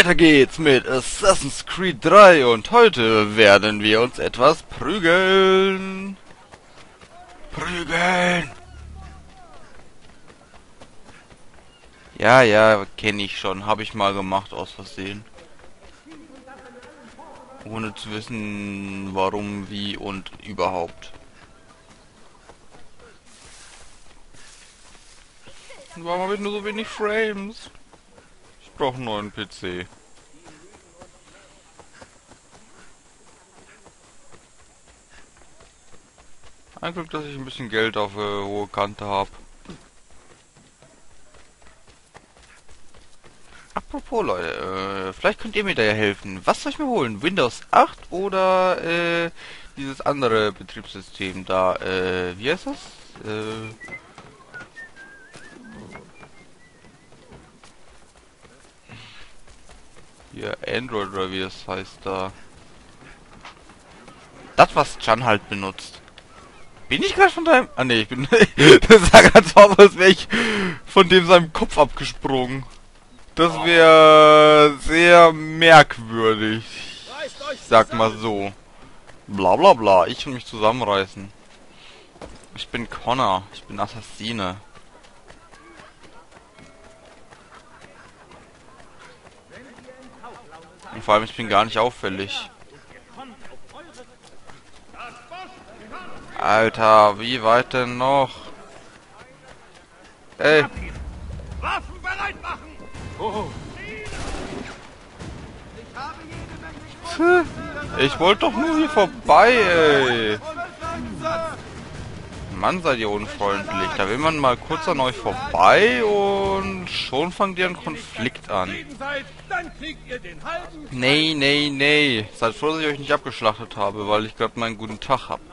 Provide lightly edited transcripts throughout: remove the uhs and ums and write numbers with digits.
Weiter geht's mit Assassin's Creed 3 und heute werden wir uns etwas prügeln. Prügeln! Ja, kenne ich schon. Habe ich mal gemacht aus Versehen. Ohne zu wissen, warum, wie und überhaupt. Warum habe ich nur so wenig Frames? Ich brauche einen neuen PC. Ein Glück, dass ich ein bisschen Geld auf hohe Kante habe. Apropos Leute, vielleicht könnt ihr mir da ja helfen. Was soll ich mir holen? Windows 8 oder dieses andere Betriebssystem da? Wie heißt das? Hier Android oder wie das heißt da. Das, was Can halt benutzt. Bin ich gerade von deinem... Ah ne, ich bin... Das sah gerade so aus, als wäre ich von dem seinem Kopf abgesprungen. Das wäre sehr merkwürdig. Ich sag mal so. Bla bla bla, ich will mich zusammenreißen. Ich bin Connor, ich bin Assassine. Und vor allem, ich bin gar nicht auffällig. Alter, wie weit denn noch? Ey. Waffen bereit machen! Oh. Ich wollte doch nur hier vorbei, ey. Mann, seid ihr unfreundlich. Da will man mal kurz an euch vorbei und schon fangt ihr einen Konflikt an. Nee. Seid froh, dass ich euch nicht abgeschlachtet habe, weil ich gerade meinen guten Tag hab.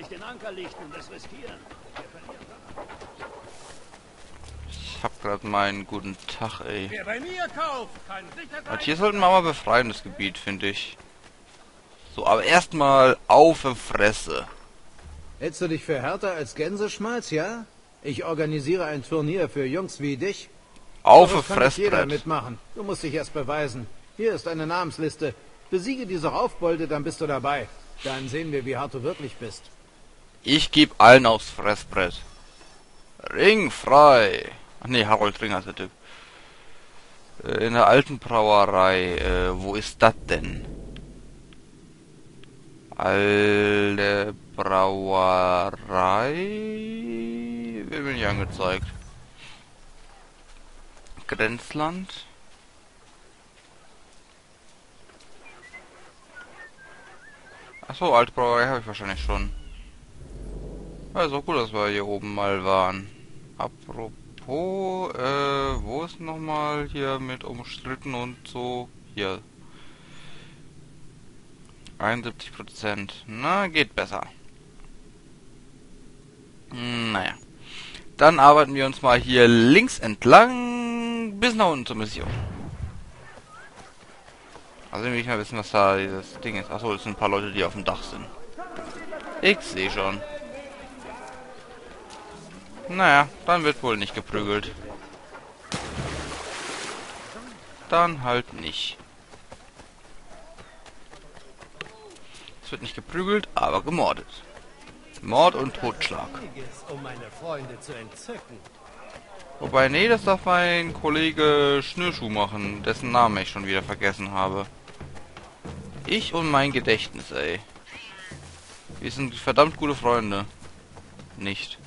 Ich hab gerade meinen guten Tag, ey. Und hier sollten wir mal befreiendes Gebiet, finde ich. So, aber erstmal auf die Fresse. Hältst du dich für härter als Gänseschmalz, ja? Ich organisiere ein Turnier für Jungs wie dich. Auf die Fresse kann nicht jeder Fressbrett. mitmachen. Du musst dich erst beweisen. Hier ist eine Namensliste. Besiege diese Raufbolde, dann bist du dabei. Dann sehen wir, wie hart du wirklich bist. Ich geb allen aufs Fressbrett. Ring frei. Ach nee, Harold Ring heißt der Typ. In der alten Brauerei. Wo ist das denn? Alte Brauerei? Wird mir nicht angezeigt. Grenzland. Achso, alte Brauerei habe ich wahrscheinlich schon. Ja, ist auch gut, dass wir hier oben mal waren. Apropos, wo ist nochmal hier mit umstritten und so? Hier. 71%. Na, geht besser. Naja. Dann arbeiten wir uns mal hier links entlang bis nach unten zur Mission. Also will ich mal wissen, was da dieses Ding ist. Achso, das sind ein paar Leute, die auf dem Dach sind. Ich sehe schon. Naja, dann wird wohl nicht geprügelt. Dann halt nicht. Es wird nicht geprügelt, aber gemordet. Mord und Totschlag. Wobei, nee, das darf mein Kollege Schnürschuh machen, dessen Namen ich schon wieder vergessen habe. Ich und mein Gedächtnis, ey. Wir sind verdammt gute Freunde. Nicht.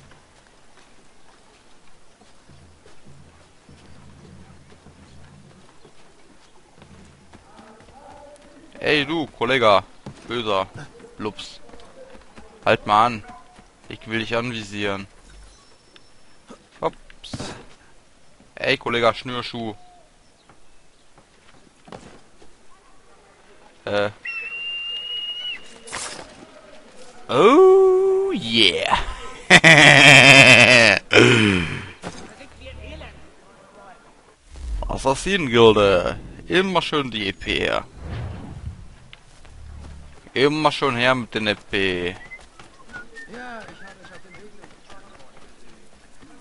Ey du, Kollege. Böser. Blups. Halt mal an. Ich will dich anvisieren. Ups. Ey, Kollege Schnürschuh. Oh yeah. Assassinengilde. Immer schön die EP her. Immer schon her mit den EP.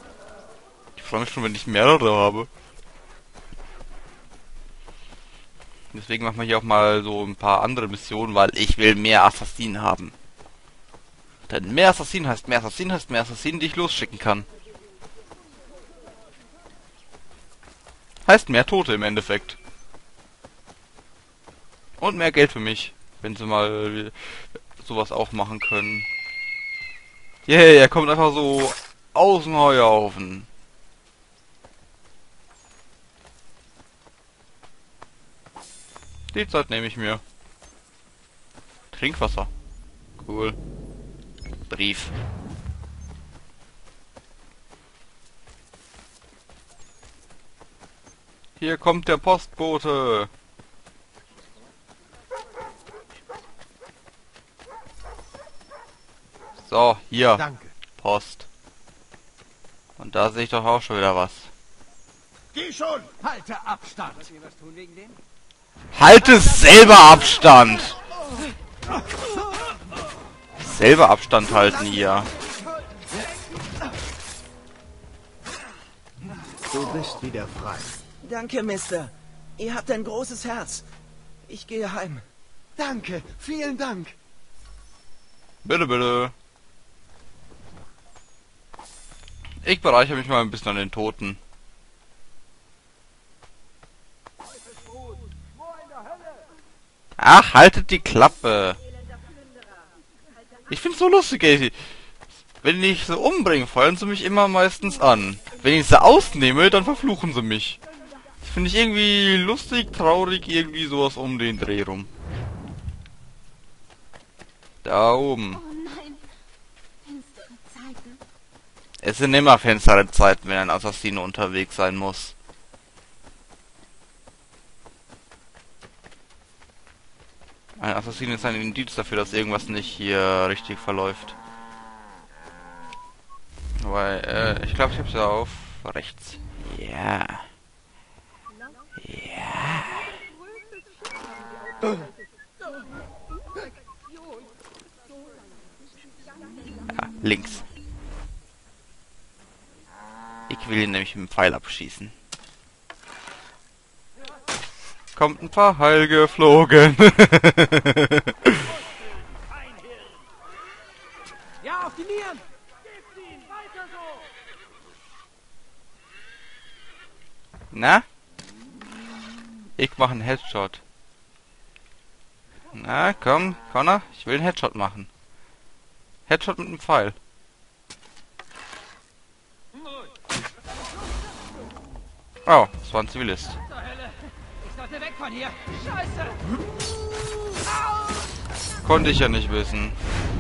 Ich freue mich schon, wenn ich mehrere habe. Deswegen machen wir hier auch mal so ein paar andere Missionen, weil ich will mehr Assassinen haben. Denn mehr Assassinen heißt mehr Assassinen heißt mehr Assassinen, die ich losschicken kann. Heißt mehr Tote im Endeffekt. Und mehr Geld für mich, wenn sie mal sowas auch machen können. Yay, er kommt einfach so aus dem Heuhaufen. Die Zeit nehme ich mir. Trinkwasser. Cool. Brief. Hier kommt der Postbote. So, hier. Danke. Post. Und da sehe ich doch auch schon wieder was. Geh schon! Halte Abstand. Halte selber Abstand! Selber Abstand halten hier. Du bist wieder frei. Danke, Mister. Ihr habt ein großes Herz. Ich gehe heim. Danke, vielen Dank. Bitte, bitte. Ich bereichere mich mal ein bisschen an den Toten. Ach, haltet die Klappe. Ich find's so lustig, ey. Wenn ich sie umbringe, feuern sie mich immer meistens an. Wenn ich sie ausnehme, dann verfluchen sie mich. Das finde ich irgendwie lustig, traurig, irgendwie sowas um den Dreh rum. Da oben. Oh nein, finstere Zeiten. Es sind immer finstere Zeiten, wenn ein Assassino unterwegs sein muss. Ein Assassin ist ein Indiz dafür, dass irgendwas nicht hier richtig verläuft. Weil, ich glaube, ich hab's ja auf rechts. Ja. Ja. Ja, links. Ich will ihn nämlich mit dem Pfeil abschießen. Kommt ein paar Heil geflogen. Ja, auf die Nieren! Na? Ich mache einen Headshot. Na, komm, Connor, ich will einen Headshot machen. Headshot mit einem Pfeil. Oh, das war ein Zivilist. Ich sollte weg von hier! Scheiße! Konnte ich ja nicht wissen.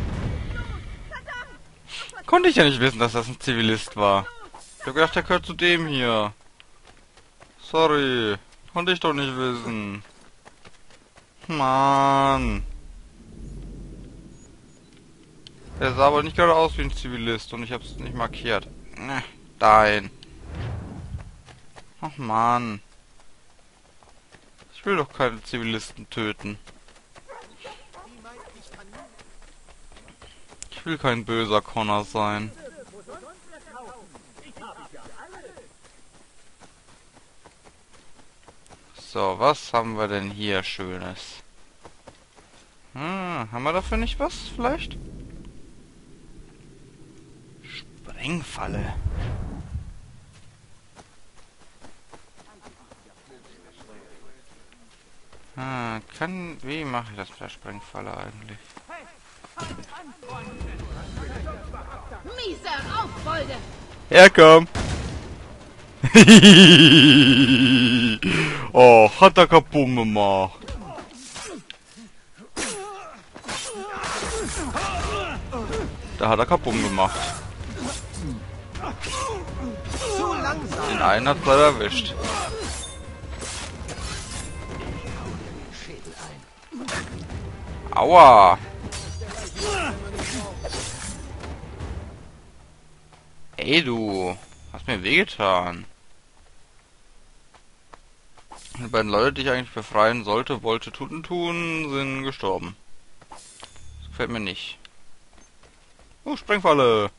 Konnte ich ja nicht wissen, dass das ein Zivilist war. Ich hab gedacht, der gehört zu dem hier. Sorry. Konnte ich doch nicht wissen. Mann. Der sah aber nicht gerade aus wie ein Zivilist und ich hab's nicht markiert. Nein. Ach Mann. Ich will doch keine Zivilisten töten. Ich will kein böser Connor sein. So, was haben wir denn hier Schönes? Haben wir dafür nicht was, vielleicht? Sprengfalle. Wie mache ich das mit der Sprengfalle eigentlich? Mieser Raufbolde! Ja, komm! Oh, hat er kaputt gemacht. Da hat er kaputt gemacht. Den einen hat er erwischt. Aua! Ey du, hast mir wehgetan. Die beiden Leute, die ich eigentlich befreien sollte, wollte tun, sind gestorben. Das gefällt mir nicht. Oh, Sprengfalle!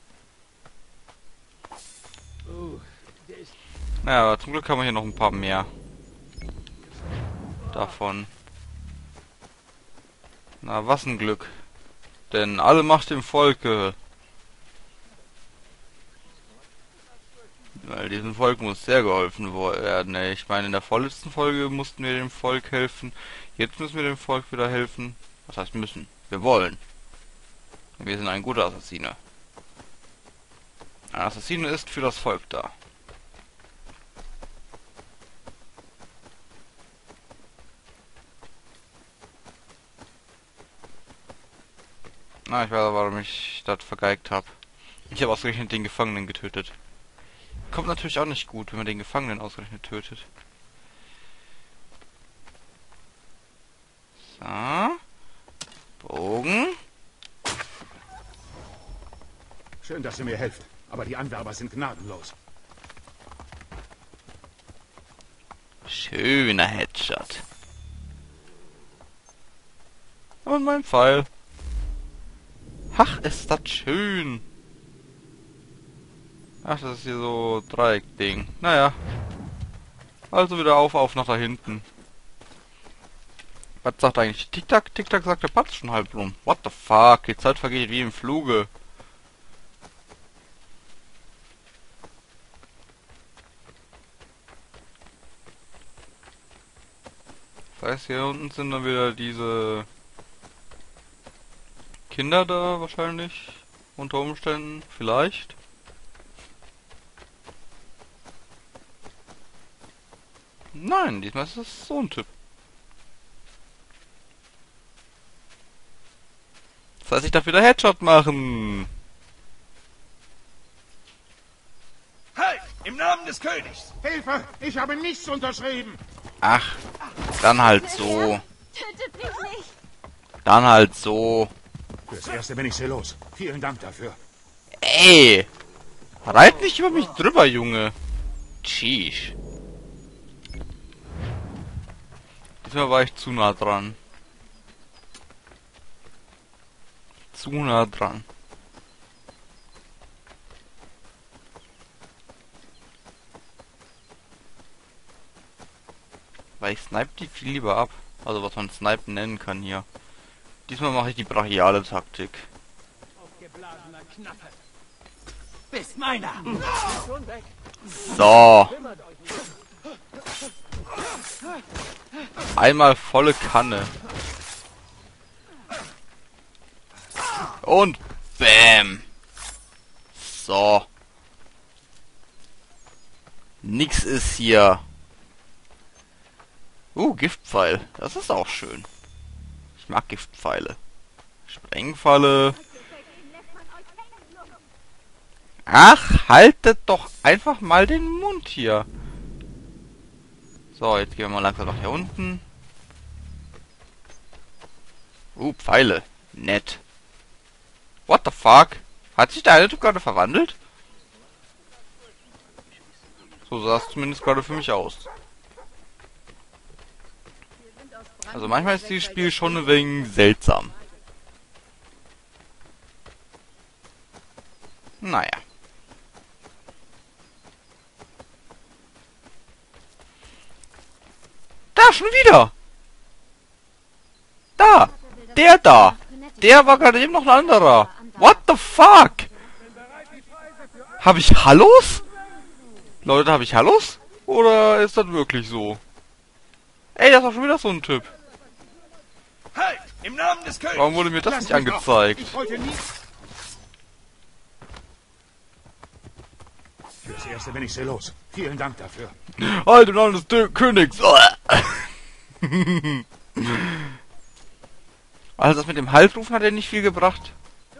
Naja, aber zum Glück haben wir hier noch ein paar mehr. davon. Na, was ein Glück. Denn alle Macht dem Volke. Weil diesem Volk muss sehr geholfen werden. Ey. Ich meine, in der vorletzten Folge mussten wir dem Volk helfen. Jetzt müssen wir dem Volk wieder helfen. Was heißt müssen? Wir wollen. Wir sind ein guter Assassine. Ein Assassine ist für das Volk da. Na, ich weiß aber, warum ich das vergeigt habe. Ich habe ausgerechnet den Gefangenen getötet. Kommt natürlich auch nicht gut, wenn man den Gefangenen ausgerechnet tötet. So. Bogen. Schön, dass ihr mir helft. Aber die Anwerber sind gnadenlos. Schöner Headshot. Und mein Pfeil. Ach, ist das schön. Ach, das ist hier so Dreieck-Ding. Naja. Also wieder auf nach da hinten. Was sagt eigentlich Tic-Tac? Tic-Tac sagt, der Patz schon halb rum. What the fuck? Die Zeit vergeht wie im Fluge. Das heißt, hier unten sind dann wieder diese Kinder da wahrscheinlich. Unter Umständen. Vielleicht. Nein, diesmal ist es so ein Typ. Das heißt, ich darf wieder Headshot machen. Halt! Im Namen des Königs! Hilfe! Ich habe nichts unterschrieben! Ach, dann halt so. Tötet mich nicht! Dann halt so. Fürs Erste bin ich sehr los. Vielen Dank dafür. Ey! Reit nicht über mich drüber, Junge. Tschieß. Diesmal war ich zu nah dran. Zu nah dran. Weil ich snipe die viel lieber ab. Also was man Snipen nennen kann hier. Diesmal mache ich die brachiale Taktik. Bist meiner! So. Einmal volle Kanne. Und bam. So. Nix ist hier. Giftpfeil. Das ist auch schön. Ich mag Giftpfeile. Sprengfalle. Ach, haltet doch einfach mal den Mund hier. So, jetzt gehen wir mal langsam nach hier unten. Pfeile. Nett. What the fuck? Hat sich der eine Typ gerade verwandelt? So sah es zumindest gerade für mich aus. Also manchmal ist dieses Spiel schon ein wenig seltsam. Naja. Da, schon wieder! Da! Der da! Der war gerade eben noch ein anderer! What the fuck? Habe ich Hallos? Leute, habe ich Hallos? Oder ist das wirklich so? Ey, das ist doch schon wieder so ein Typ. Halt! Im Namen des Königs! Warum wurde mir das Lass nicht mich doch. angezeigt? Ich wollte nie... Fürs Erste bin ich sehr los. Vielen Dank dafür. Halt im Namen des Königs! Also das mit dem Haltrufen hat er nicht viel gebracht.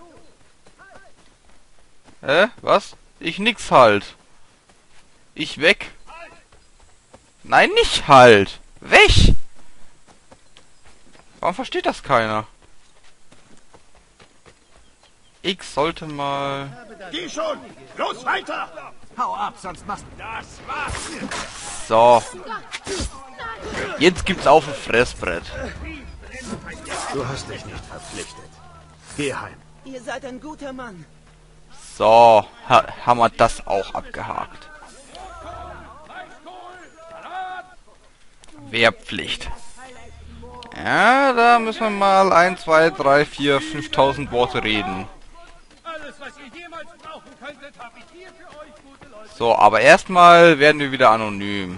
Was? Ich nix halt. Ich weg. Nein, nicht halt. Weg! Warum versteht das keiner? Ich sollte mal... Geh schon! Los, weiter! Hau ab, sonst machst du... Das war's! So. Jetzt gibt's auf ein Fressbrett. Du hast dich nicht verpflichtet. Geh heim. Ihr seid ein guter Mann. So, haben wir das auch abgehakt. Wehrpflicht. Ja, da müssen wir mal 1, 2, 3, 4, 5.000 Worte reden. Alles, was ihr jemals brauchen könntet, habe ich hier für euch, gute Leute. So, aber erstmal werden wir wieder anonym.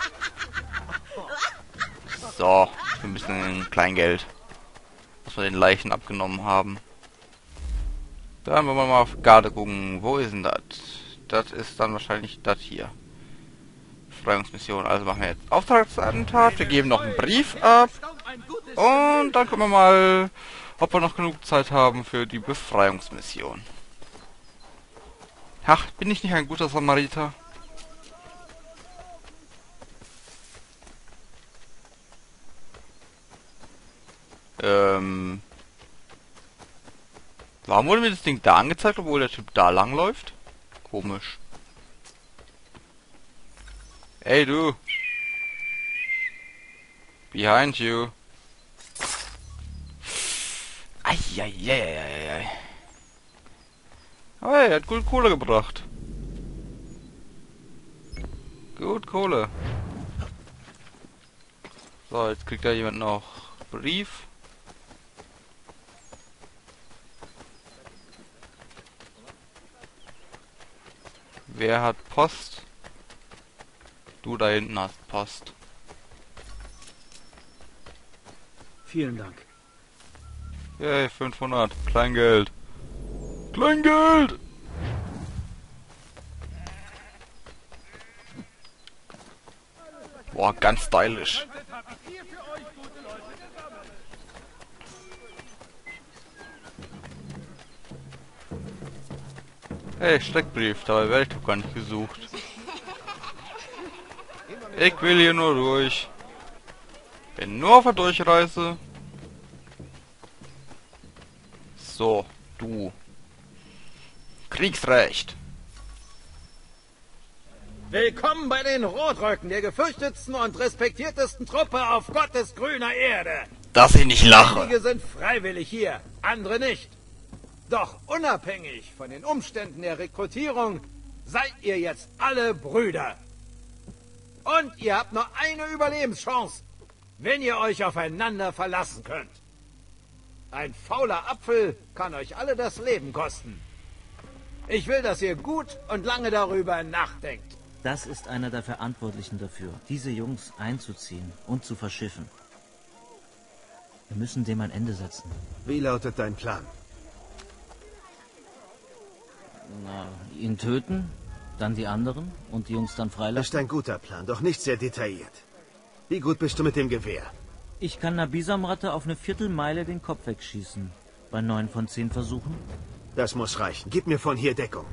So, für ein bisschen Kleingeld, was wir den Leichen abgenommen haben. Dann wollen wir mal auf Garde gucken. Wo ist denn das? Das ist dann wahrscheinlich das hier. Befreiungsmission. Also machen wir jetzt Auftragsattentat. Wir geben noch einen Brief ab. Und dann gucken wir mal, ob wir noch genug Zeit haben für die Befreiungsmission. Ach, bin ich nicht ein guter Samariter? Warum wurde mir das Ding da angezeigt, obwohl der Typ da langläuft? Komisch. Ey, du! Behind you! Eieieiei. Oh, er hat gut Kohle gebracht. Gut Kohle. So, jetzt kriegt da jemand noch Brief. Wer hat Post? Du da hinten hast Post. Vielen Dank. Yay, 500. Kleingeld. Kleingeld! Boah, ganz stylisch. Hey, Steckbrief, dabei werde ich doch gar nicht gesucht. Ich will hier nur durch. Bin nur auf der Durchreise. So, du. Kriegsrecht. Willkommen bei den Rotröcken, der gefürchtetsten und respektiertesten Truppe auf Gottes grüner Erde. Dass ich nicht lache. Einige sind freiwillig hier, andere nicht. Doch unabhängig von den Umständen der Rekrutierung seid ihr jetzt alle Brüder. Und ihr habt nur eine Überlebenschance, wenn ihr euch aufeinander verlassen könnt. Ein fauler Apfel kann euch alle das Leben kosten. Ich will, dass ihr gut und lange darüber nachdenkt. Das ist einer der Verantwortlichen dafür, diese Jungs einzuziehen und zu verschiffen. Wir müssen dem ein Ende setzen. Wie lautet dein Plan? Na, ihn töten, dann die anderen und die Jungs dann Das ist freilassen. ein guter Plan, doch nicht sehr detailliert. Wie gut bist du mit dem Gewehr? Ich kann einer Bisamratte auf eine Viertelmeile den Kopf wegschießen. Bei 9 von 10 Versuchen. Das muss reichen. Gib mir von hier Deckung.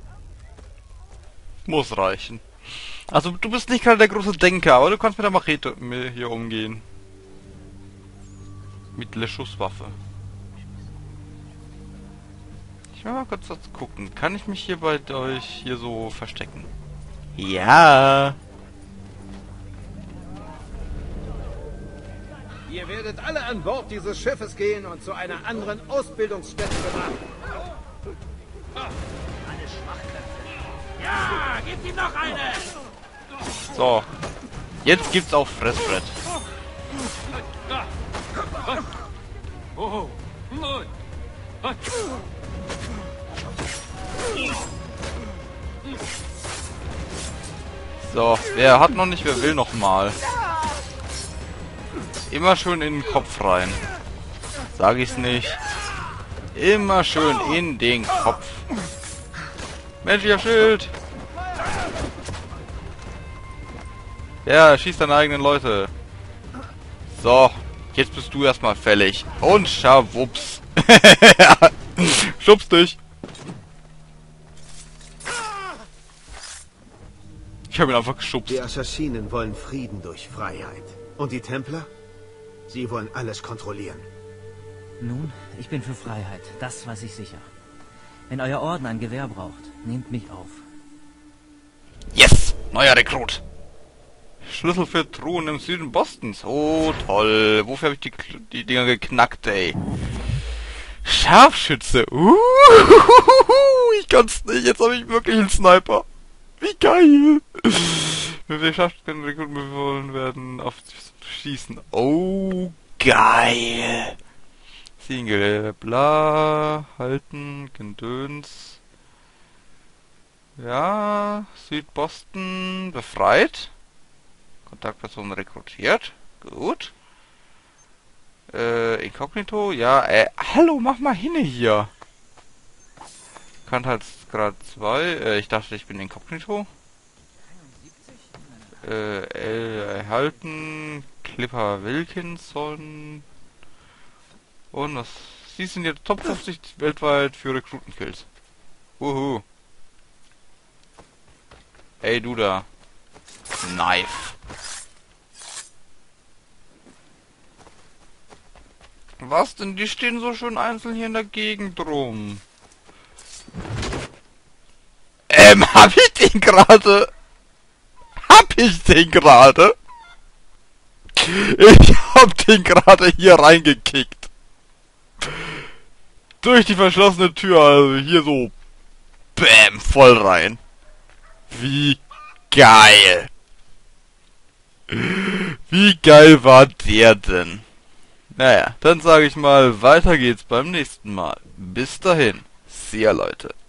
Muss reichen. Also du bist nicht gerade der große Denker, aber du kannst mit der Machete hier umgehen. Mittlere Schusswaffe. Ich will mal kurz was gucken. Kann ich mich hier bei euch hier so verstecken? Ja. Ihr werdet alle an Bord dieses Schiffes gehen und zu einer anderen Ausbildungsstätte beraten. Ja, gebt ihm noch eine! So. Jetzt gibt's auch Fressbrett. So, wer hat noch nicht, wer will noch mal. Immer schön in den Kopf rein. Sag ich's nicht. Immer schön in den Kopf. Menschlicher Schild! Ja, schieß deine eigenen Leute. So, jetzt bist du erstmal fällig. Und schawups. Schubst dich. Ich habe ihn einfach geschubst. Die Assassinen wollen Frieden durch Freiheit. Und die Templer? Sie wollen alles kontrollieren. Nun, ich bin für Freiheit. Das weiß ich sicher. Wenn euer Orden ein Gewehr braucht, nehmt mich auf. Yes! Neuer Rekrut. Schlüssel für Truhen im Süden Bostons. Oh, toll. Wofür habe ich die Dinger geknackt, ey? Scharfschütze. Ich kann's nicht. Jetzt habe ich wirklich einen Sniper. Wie geil. Wenn wir Scharfschützen können Rekruten befohlen werden, auf schießen. Okay. geil. Single, bla, halten, Gedöns. Ja, Südboston befreit. Kontaktperson rekrutiert. Gut. Inkognito, ja, hallo, mach mal hin hier. Bekanntheitsgrad 2, ich dachte, ich bin Inkognito. Erhalten, Clipper Wilkinson. Und was? Sie sind jetzt Top 50 weltweit für Rekrutenkills. Wuhu. Ey, du da. Knife. Was denn? Die stehen so schön einzeln hier in der Gegend rum. Hab ich den gerade? Ich hab den gerade hier reingekickt. Durch die verschlossene Tür, also hier so. Bäm, voll rein. Wie geil. Wie geil war der denn? Naja, dann sage ich mal, weiter geht's beim nächsten Mal. Bis dahin. See ya, Leute.